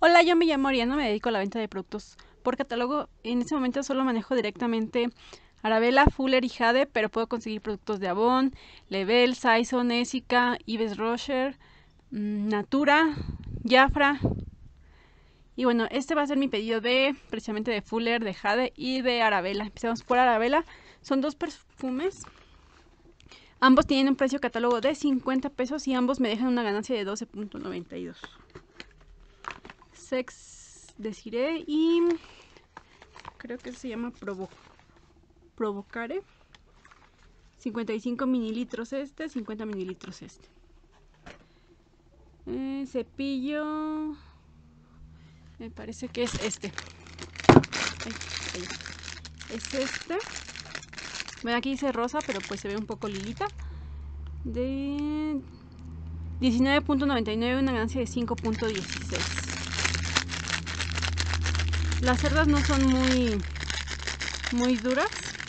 Hola, yo me llamo Ariana, me dedico a la venta de productos por catálogo. En este momento solo manejo directamente Arabella, Fuller y Jade, pero puedo conseguir productos de Avon, Level, Saison, Essica, Yves Rocher, Natura, Jafra. Y bueno, este va a ser mi pedido de precisamente de Fuller, de Jade y de Arabella. Empezamos por Arabella. Son dos perfumes. Ambos tienen un precio catálogo de 50 pesos y ambos me dejan una ganancia de 12.92. Sex Desiree y creo que se llama Provocare. 55 mililitros este, 50 mililitros este. Cepillo, me parece que es este. Ahí. Es este. Bueno, aquí dice rosa, pero pues se ve un poco lilita. De 19.99, una ganancia de 5.16. Las cerdas no son muy duras.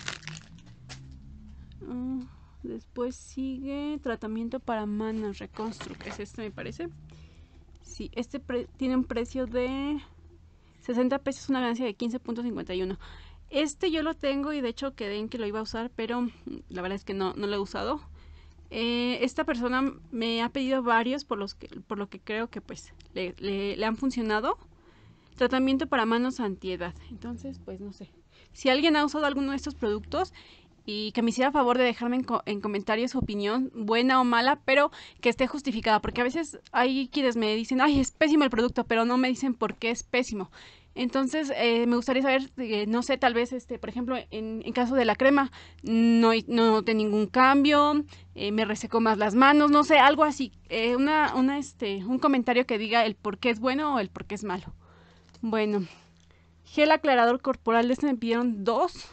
Después sigue tratamiento para manos Reconstruct. Es este, me parece. Sí, este tiene un precio de 60 pesos, una ganancia de 15.51. Este yo lo tengo y de hecho quedé en que lo iba a usar, pero la verdad es que no lo he usado. Esta persona me ha pedido varios por lo que creo que pues le han funcionado. Tratamiento para manos antiedad. Entonces, pues no sé. Si alguien ha usado alguno de estos productos y que me hiciera favor de dejarme en comentarios su opinión, buena o mala, pero que esté justificada, porque a veces hay quienes me dicen, ay, es pésimo el producto, pero no me dicen por qué es pésimo. Entonces, me gustaría saber, no sé, tal vez, por ejemplo, en caso de la crema, no noté ningún cambio, me resecó más las manos, no sé, algo así, un comentario que diga el por qué es bueno o el por qué es malo. Bueno, gel aclarador corporal, de este me pidieron dos.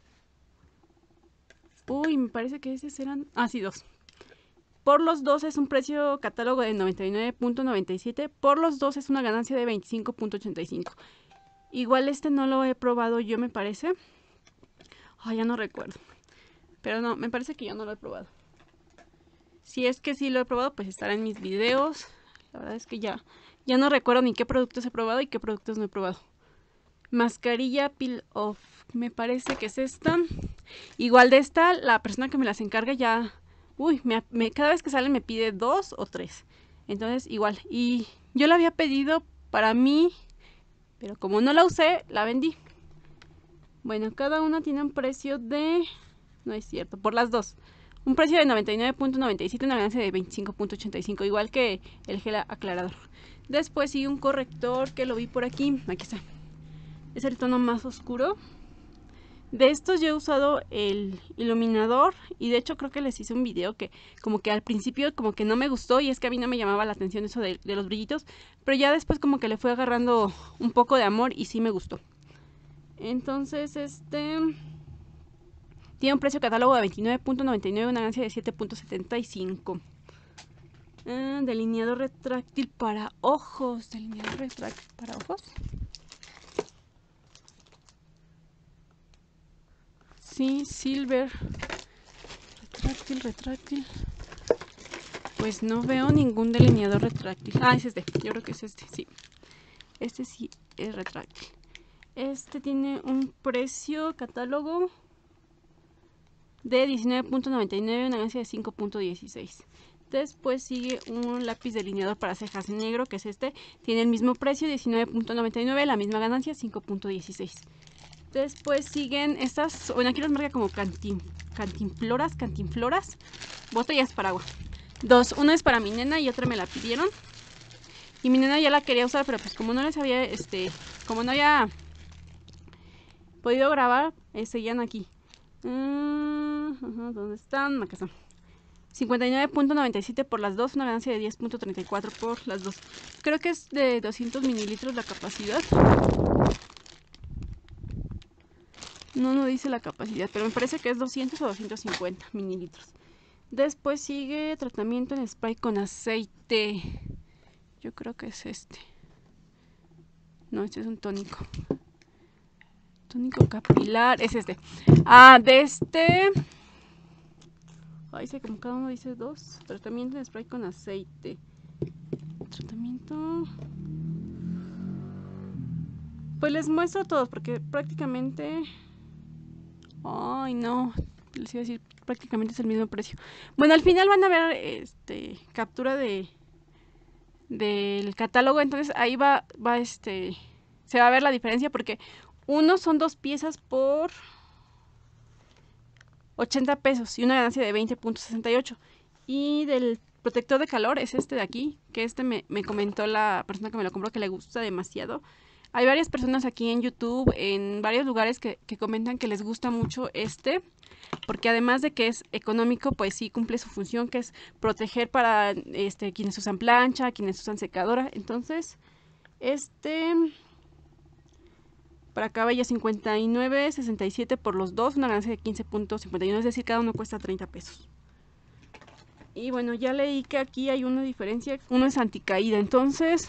Uy, me parece que esos eran... Ah, sí, dos. Por los dos es un precio catálogo de 99.97. Por los dos es una ganancia de 25.85. Igual este no lo he probado yo, me parece. Ay, ya no recuerdo. Pero no, me parece que yo no lo he probado. Si es que sí lo he probado, pues estará en mis videos. La verdad es que ya no recuerdo ni qué productos he probado y qué productos no he probado. Mascarilla Peel Off, me parece que es esta. Igual de esta, la persona que me las encarga ya... Uy, cada vez que salen me pide 2 o 3. Entonces, igual. Y yo la había pedido para mí, pero como no la usé, la vendí. Bueno, cada una tiene un precio de... No es cierto, por las dos. Un precio de 99.97, una ganancia de 25.85, igual que el gel aclarador. Después sigue un corrector que lo vi por aquí. Aquí está. Es el tono más oscuro. De estos yo he usado el iluminador y de hecho creo que les hice un video que como que al principio como que no me gustó y es que a mí no me llamaba la atención eso de los brillitos, pero ya después como que le fui agarrando un poco de amor y sí me gustó. Entonces tiene un precio catálogo de 29.99, una ganancia de 7.75. Delineador retráctil para ojos. Delineador retráctil para ojos. Sí, silver. Retráctil. Pues no veo ningún delineador retráctil. Ah, es este. Yo creo que es este, sí. Este sí es retráctil. Este tiene un precio catálogo de 19.99, una ganancia de 5.16. Después sigue un lápiz delineador para cejas negro, que es este. Tiene el mismo precio, 19.99, la misma ganancia, 5.16. Después siguen estas, bueno, aquí los marca como cantinfloras, botellas para agua. Dos, una es para mi nena y otra me la pidieron. Y mi nena ya la quería usar, pero pues como no les había, como no había podido grabar, seguían aquí. ¿Dónde están? Acá están. 59.97 por las dos, una ganancia de 10.34 por las dos. Creo que es de 200 mililitros la capacidad. No dice la capacidad, pero me parece que es 200 o 250 mililitros. Después sigue tratamiento en spray con aceite. Yo creo que es este. No, este es un tónico. Tónico capilar, es este. De este... Ay, sé como cada uno dice dos. Tratamiento en spray con aceite. Tratamiento... Pues les muestro todos porque prácticamente... Ay, no, les iba a decir, prácticamente es el mismo precio. Bueno, al final van a ver captura del catálogo, entonces ahí se va a ver la diferencia porque uno son 2 piezas por 80 pesos y una ganancia de 20.68. Y del protector de calor es este de aquí, que me comentó la persona que me lo compró que le gusta demasiado. Hay varias personas aquí en YouTube, en varios lugares que comentan que les gusta mucho porque además de que es económico, pues sí cumple su función, que es proteger para quienes usan plancha, quienes usan secadora. Entonces, para cabello 59.67 por los dos, una ganancia de 15.51, es decir, cada uno cuesta 30 pesos. Y bueno, ya leí que aquí hay una diferencia, uno es anticaída, entonces...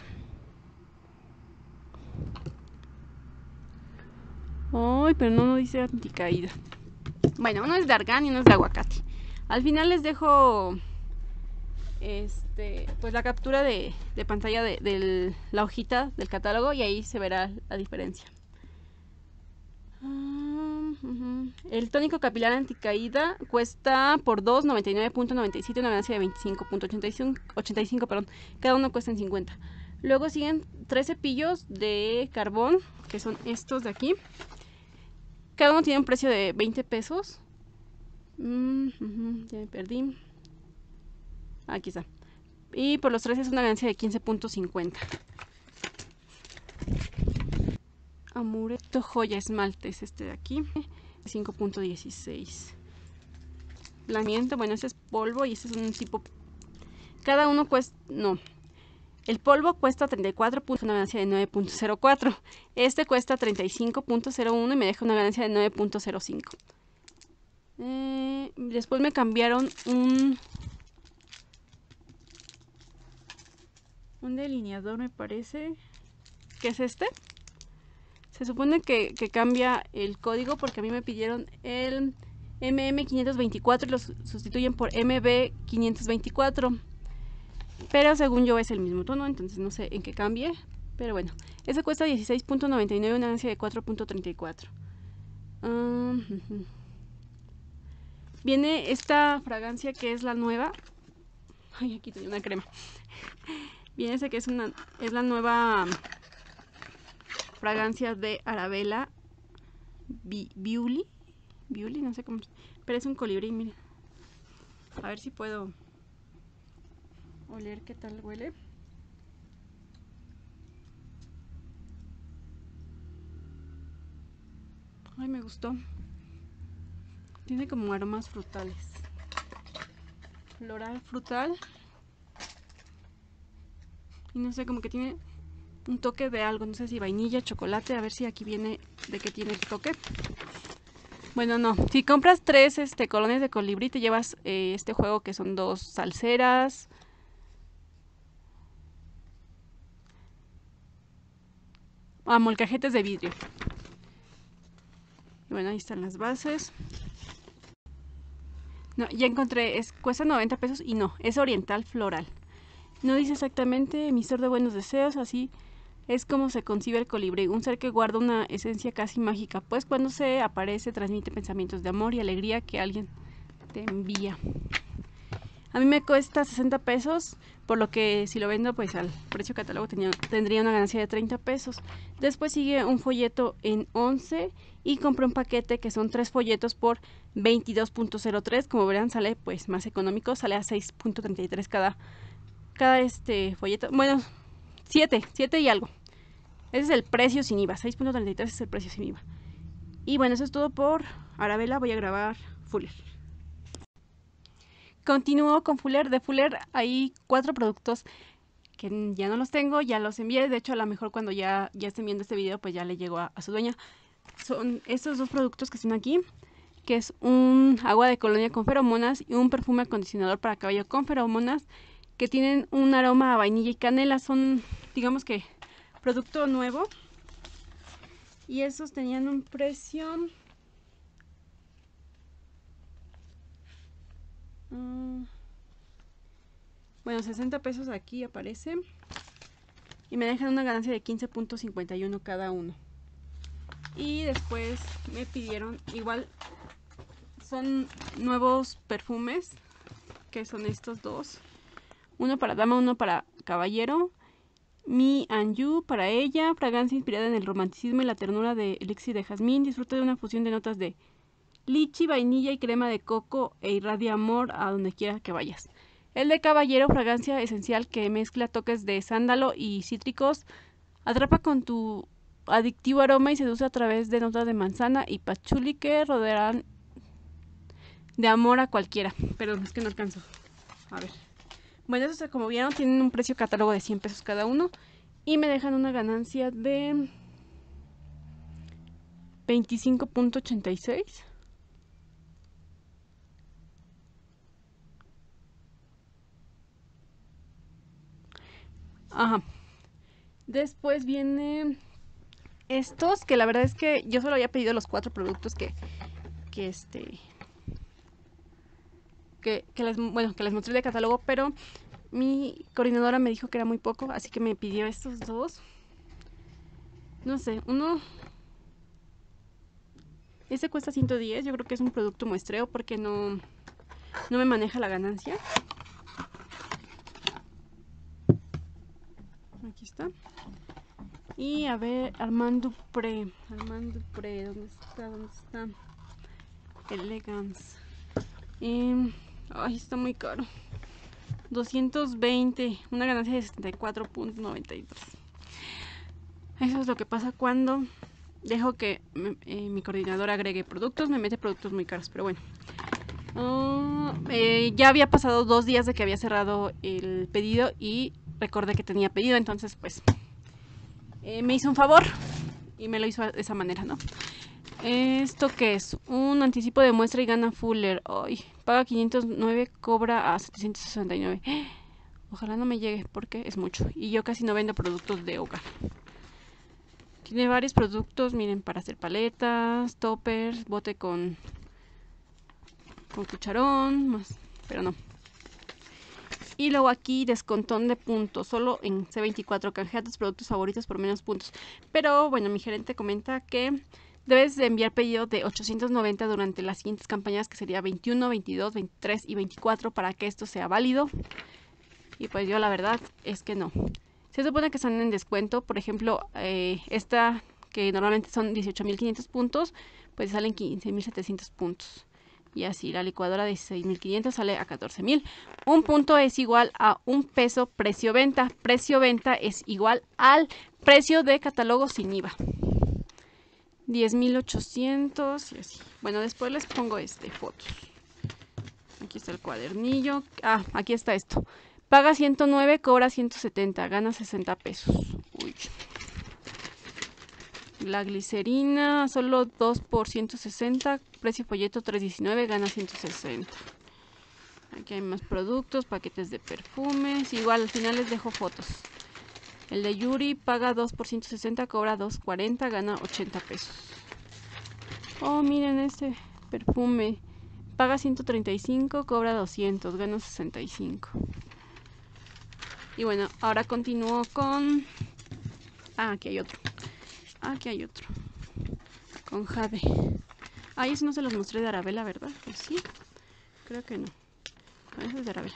Ay, pero no dice anticaída. Bueno, uno es de argán y uno es de aguacate. Al final les dejo pues la captura de pantalla de la hojita del catálogo y ahí se verá la diferencia. El tónico capilar anticaída cuesta por 2 $99.97, una ganancia de 25.85, perdón. Cada uno cuesta en 50. Luego siguen 3 cepillos de carbón, que son estos de aquí. Cada uno tiene un precio de 20 pesos. Ya me perdí. Aquí está. Y por los 3 es una ganancia de 15.50. Amureto Joya Esmalte es este de aquí. 5.16. Blanqueamiento, bueno, ese es polvo y este es un tipo. Cada uno cuesta. No. El polvo cuesta 34, una ganancia de 9.04. Este cuesta 35.01 y me deja una ganancia de 9.05. Después me cambiaron un delineador, me parece. ¿Qué es este? Se supone que cambia el código porque a mí me pidieron el MM524 y lo sustituyen por MB524. Pero según yo es el mismo tono, entonces no sé en qué cambie. Pero bueno, ese cuesta 16.99, una ganancia de 4.34. Viene esta fragancia que es la nueva. Ay, aquí tengo una crema. Viene ese que es la nueva fragancia de Arabella Beauty, no sé cómo, pero es un colibrí, miren. A ver si puedo oler qué tal huele. Ay, me gustó. Tiene como aromas frutales. Floral, frutal. Y no sé, como que tiene un toque de algo. No sé si vainilla, chocolate. A ver si aquí viene de qué tiene el toque. Bueno, no. Si compras 3 colonias de colibrí, te llevas este juego que son 2 salseras. Molcajetes de vidrio. Y bueno, ahí están las bases. No, ya encontré, cuesta 90 pesos y no, es oriental floral. No dice exactamente emisor de buenos deseos, así es como se concibe el colibrí, un ser que guarda una esencia casi mágica, pues cuando se aparece transmite pensamientos de amor y alegría que alguien te envía. A mí me cuesta 60 pesos, por lo que si lo vendo pues al precio catálogo tendría una ganancia de 30 pesos. Después sigue un folleto en 11 y compré un paquete que son 3 folletos por 22.03. Como verán sale pues más económico, sale a 6.33 cada folleto. Bueno, 7 y algo. Ese es el precio sin IVA, 6.33 es el precio sin IVA. Y bueno, eso es todo por Arabella, voy a grabar Fuller. Continúo con Fuller. De Fuller hay 4 productos que ya no los tengo, ya los envié. De hecho, a lo mejor cuando ya estén viendo este video, pues ya le llegó a su dueña. Son estos 2 productos que están aquí, que es un agua de colonia con feromonas y un perfume acondicionador para cabello con feromonas, que tienen un aroma a vainilla y canela. Son, digamos que, producto nuevo. Y esos tenían un precio... bueno, 60 pesos aquí aparece. Y me dejan una ganancia de 15.51 cada uno. Y después me pidieron, igual son nuevos perfumes, que son estos dos. Uno para dama, uno para caballero. Me and You para ella, fragancia inspirada en el romanticismo y la ternura de elixir de jazmín. Disfruta de una fusión de notas de lichi, vainilla y crema de coco e irradia amor a donde quiera que vayas. El de caballero, fragancia esencial que mezcla toques de sándalo y cítricos, atrapa con tu adictivo aroma y seduce a través de notas de manzana y pachuli que rodearán de amor a cualquiera. Perdón, es que no alcanzo. A ver. Bueno, estos, como vieron, tienen un precio catálogo de 100 pesos cada uno y me dejan una ganancia de 25.86. Ajá. Después viene estos, que la verdad es que yo solo había pedido los 4 productos que les mostré de catálogo, pero mi coordinadora me dijo que era muy poco, así que me pidió estos dos. No sé, este cuesta 110, yo creo que es un producto muestreo porque no me maneja la ganancia. Aquí está. Y a ver, Armand Dupré, ¿dónde está? Elegance. Ay, está muy caro. 220, una ganancia de 74.93. Eso es lo que pasa cuando dejo que mi coordinador agregue productos, me mete productos muy caros, pero bueno. Ya había pasado 2 días de que había cerrado el pedido y recordé que tenía pedido, entonces pues me hizo un favor y me lo hizo de esa manera, ¿no? ¿Esto qué es? Un anticipo de muestra y gana Fuller. Ay, paga 509, cobra a 769. Ojalá no me llegue porque es mucho. Y yo casi no vendo productos de hogar. Tiene varios productos, miren, para hacer paletas, toppers, bote con cucharón, más, pero no. Y luego aquí descontón de puntos, solo en C24, canjea tus productos favoritos por menos puntos. Pero bueno, mi gerente comenta que debes de enviar pedido de 890 durante las siguientes campañas, que sería 21, 22, 23 y 24, para que esto sea válido. Y pues yo la verdad es que no. Se supone que están en descuento, por ejemplo, esta que normalmente son 18.500 puntos, pues salen 15.700 puntos. Y así, la licuadora de 6.500 sale a 14.000. Un punto es igual a un peso precio-venta. Precio-venta es igual al precio de catálogo sin IVA. 10.800 y así. Bueno, después les pongo fotos. Aquí está el cuadernillo. Ah, aquí está esto. Paga 109, cobra 170, gana 60 pesos. Uy. La glicerina, solo 2 por 160, precio folleto 319, gana 160. Aquí hay más productos, paquetes de perfumes. Igual al final les dejo fotos. El de Yuri paga 2 por 160, cobra 240, gana 80 pesos. Oh, miren este perfume. Paga 135, cobra 200, gana 65. Y bueno, ahora continúo con... aquí hay otro. Con jade. Eso no se los mostré de Arabella, ¿verdad? Pues sí. Creo que no. Eso es de Arabella.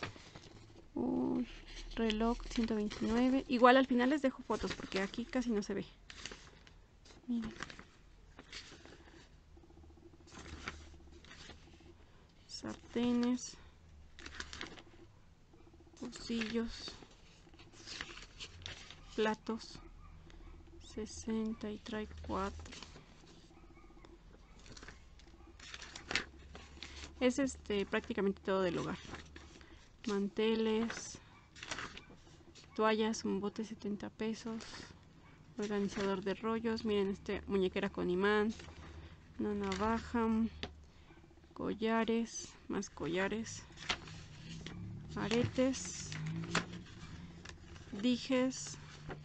Reloj 129. Igual al final les dejo fotos porque aquí casi no se ve. Miren. Sartenes. Pocillos. Platos. 60 y trae 4. Es prácticamente todo del hogar. Manteles, toallas, un bote 70 pesos. Organizador de rollos, miren muñequera con imán, una navaja, collares, más collares, aretes, dijes,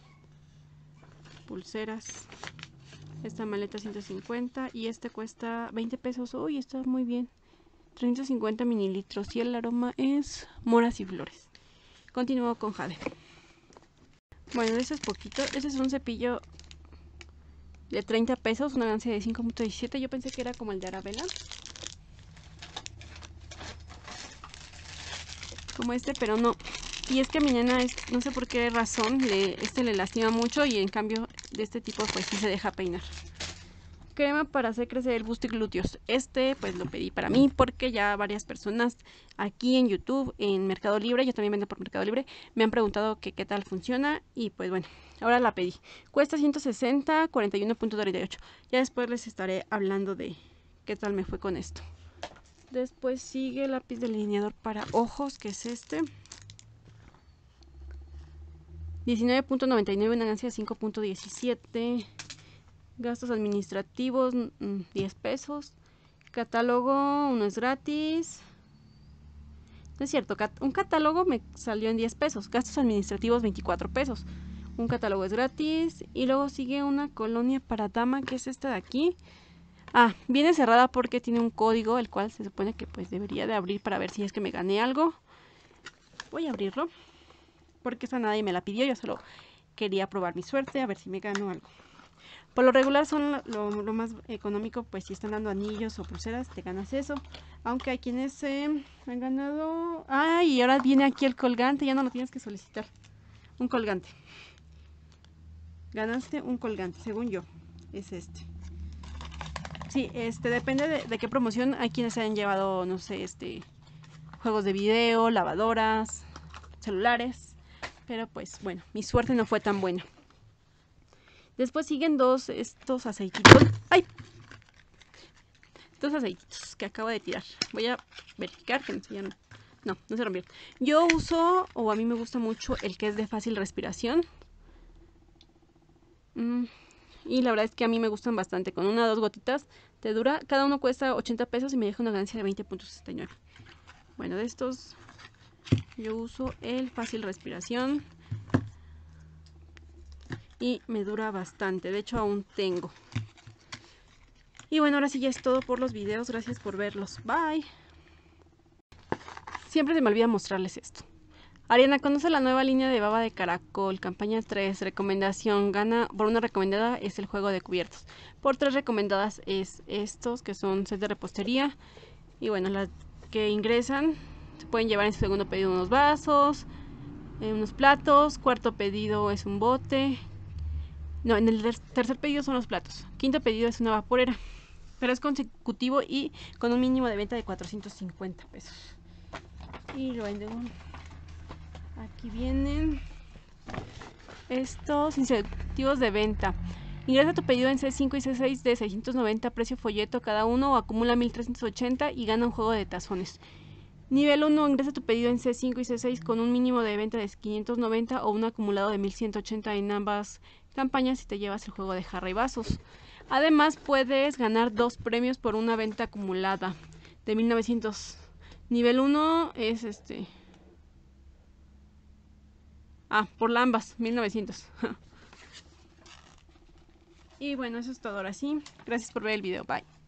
pulseras. Esta maleta 150 y cuesta 20 pesos. Uy, está muy bien. 350 mililitros y el aroma es moras y flores. Continúo con jade. Bueno, eso es poquito. Este es un cepillo de 30 pesos, una ganancia de 5.17. Yo pensé que era como el de Arabella, como este, pero no. Y es que a mi nena, no sé por qué razón, le lastima mucho, y en cambio de este tipo pues sí se deja peinar. Crema para hacer crecer el busto y glúteos. Este pues lo pedí para mí porque ya varias personas aquí en YouTube, en Mercado Libre, yo también vendo por Mercado Libre, me han preguntado que qué tal funciona, y pues bueno, ahora la pedí. Cuesta 160, 41.38. Ya después les estaré hablando de qué tal me fue con esto. Después sigue el lápiz delineador para ojos, que es este. 19.99, una ganancia de 5.17. Gastos administrativos, 10 pesos. Catálogo, uno es gratis. No es cierto, un catálogo me salió en 10 pesos. Gastos administrativos, 24 pesos. Un catálogo es gratis. Y luego sigue una colonia para dama, que es esta de aquí. Viene cerrada porque tiene un código, el cual se supone que pues debería de abrir para ver si es que me gané algo. Voy a abrirlo, porque esa nadie me la pidió, yo solo quería probar mi suerte, a ver si me gano algo. Por lo regular son lo más económico, pues si están dando anillos o pulseras, te ganas eso. Aunque hay quienes han ganado... y ahora viene aquí el colgante, ya no lo tienes que solicitar. Un colgante. Ganaste un colgante, según yo. Es este. Sí, depende de qué promoción. Hay quienes se han llevado, no sé, juegos de video, lavadoras, celulares. Pero pues bueno, mi suerte no fue tan buena. Después siguen estos aceititos. ¡Ay! Dos aceititos que acabo de tirar. Voy a verificar que no se rompieron. Yo uso, o a mí me gusta mucho, el que es de fácil respiración. Y la verdad es que a mí me gustan bastante. Con 1 o 2 gotitas te dura. Cada uno cuesta 80 pesos y me deja una ganancia de 20.69. Bueno, de estos yo uso el fácil respiración. Y me dura bastante. De hecho, aún tengo. Y bueno, ahora sí ya es todo por los videos. Gracias por verlos. Bye. Siempre se me olvida mostrarles esto. Ariana conoce la nueva línea de baba de caracol. Campaña 3. Recomendación. Gana por una recomendada es el juego de cubiertos. Por 3 recomendadas es estos, que son set de repostería. Y bueno, las que ingresan se pueden llevar en su segundo pedido unos vasos, unos platos. Cuarto pedido es un bote. No, en el tercer pedido son los platos. Quinto pedido es una vaporera. Pero es consecutivo y con un mínimo de venta de 450 pesos. Y luego aquí vienen estos incentivos de venta. Ingresa tu pedido en C5 y C6 de 690 precio folleto cada uno, o acumula 1380 y gana un juego de tazones. Nivel 1, ingresa tu pedido en C5 y C6 con un mínimo de venta de 590 o un acumulado de 1180 en ambas campañas y te llevas el juego de jarra y vasos. Además puedes ganar 2 premios por una venta acumulada de 1900. Nivel 1 es por ambas, 1900. Y bueno, eso es todo ahora sí. Gracias por ver el video. Bye.